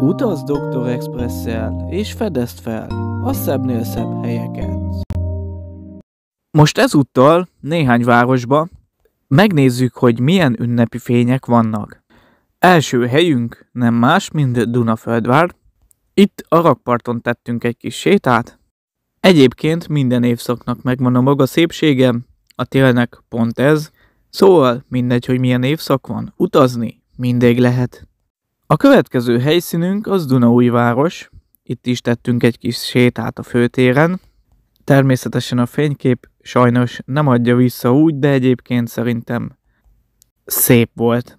Utazz Dr. Expresszel, és fedezd fel a szebbnél szebb helyeket. Most ezúttal néhány városba megnézzük, hogy milyen ünnepi fények vannak. Első helyünk nem más, mint Dunaföldvár. Itt a rakparton tettünk egy kis sétát. Egyébként minden évszaknak megvan a maga szépsége, a télnek pont ez. Szóval mindegy, hogy milyen évszak van, utazni mindig lehet. A következő helyszínünk az Dunaújváros. Itt is tettünk egy kis sétát a főtéren. Természetesen a fénykép sajnos nem adja vissza úgy, de egyébként szerintem szép volt.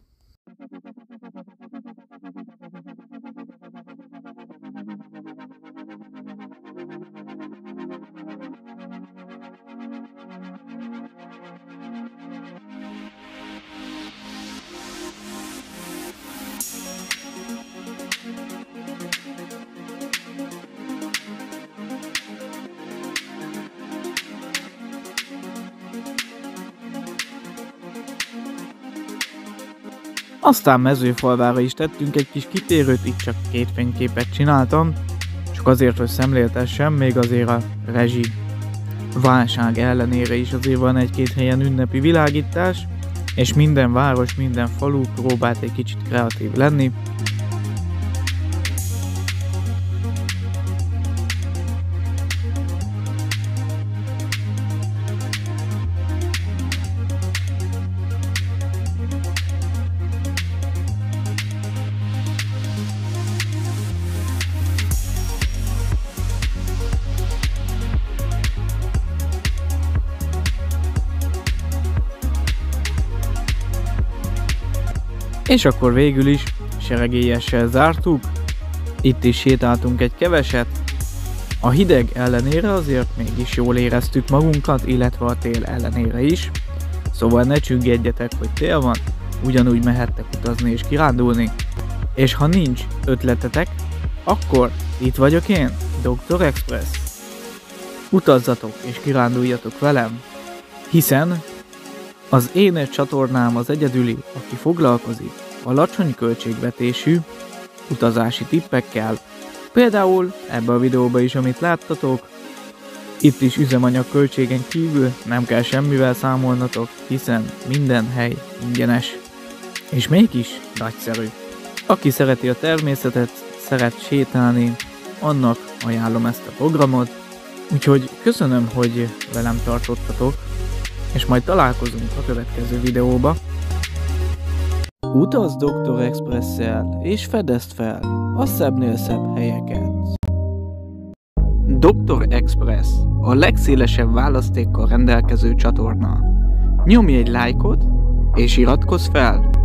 Aztán Mezőfalvára is tettünk egy kis kitérőt, itt csak 2 fényképet csináltam, csak azért, hogy szemléltessem, még azért a rezsi válság ellenére is azért van 1-2 helyen ünnepi világítás, és minden város, minden falu próbált egy kicsit kreatív lenni. És akkor végül is seregélyessel zártuk, itt is sétáltunk egy keveset. A hideg ellenére azért mégis jól éreztük magunkat, illetve a tél ellenére is. Szóval ne csüggedjetek, hogy tél van, ugyanúgy mehettek utazni és kirándulni. És ha nincs ötletetek, akkor itt vagyok én, Dr. Express. Utazzatok és kiránduljatok velem, hiszen az én csatornám az egyedüli, aki foglalkozik alacsony költségvetésű utazási tippekkel. Például ebbe a videóba is, amit láttatok, itt is üzemanyag költségen kívül nem kell semmivel számolnatok, hiszen minden hely ingyenes. És mégis nagyszerű. Aki szereti a természetet, szeret sétálni, annak ajánlom ezt a programot. Úgyhogy köszönöm, hogy velem tartottatok, és majd találkozunk a következő videóba. Utazz Dr. Expresszel, és fedezd fel a szebbnél szebb helyeket. Dr. Express a legszélesebb választékkal rendelkező csatorna. Nyomj egy lájkot, és iratkozz fel!